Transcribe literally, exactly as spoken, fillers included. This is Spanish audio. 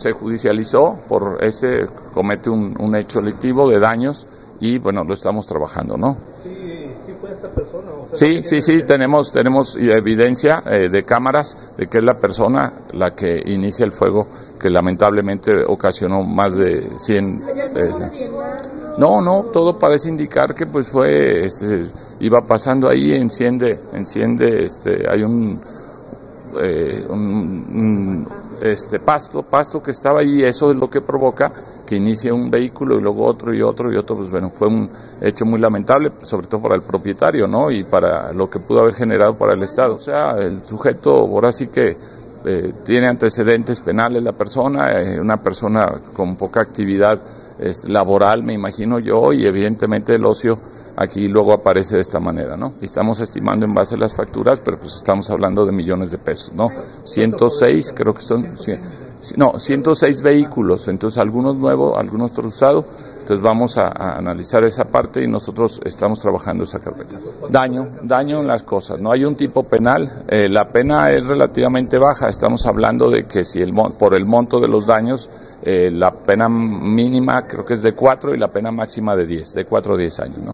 se judicializó, por ese comete un, un hecho delictivo de daños y bueno, lo estamos trabajando, ¿no? Sí, sí fue esa persona. O sea, sí, sí, sí, tenemos, tenemos evidencia eh, de cámaras de que es la persona la que inicia el fuego que lamentablemente ocasionó más de cien... Eh, no, no, todo parece indicar que pues fue, este, iba pasando ahí, enciende, enciende, este, hay un... Eh, un, un este pasto, pasto que estaba ahí, eso es lo que provoca que inicie un vehículo y luego otro y otro y otro, pues bueno, fue un hecho muy lamentable, sobre todo para el propietario, ¿no? Y para lo que pudo haber generado para el Estado. O sea, el sujeto ahora sí que eh, tiene antecedentes penales la persona, eh, una persona con poca actividad es, laboral, me imagino yo, y evidentemente el ocio aquí luego aparece de esta manera, ¿no? Y estamos estimando en base a las facturas, pero pues estamos hablando de millones de pesos, ¿no? ciento seis, creo que son, no, ciento seis vehículos, entonces algunos nuevos, algunos usados, entonces vamos a, a analizar esa parte y nosotros estamos trabajando esa carpeta. Daño, daño en las cosas, no hay un tipo penal, eh, la pena es relativamente baja, estamos hablando de que si el por el monto de los daños, eh, la pena mínima creo que es de cuatro y la pena máxima de diez, de cuatro a diez años, ¿no?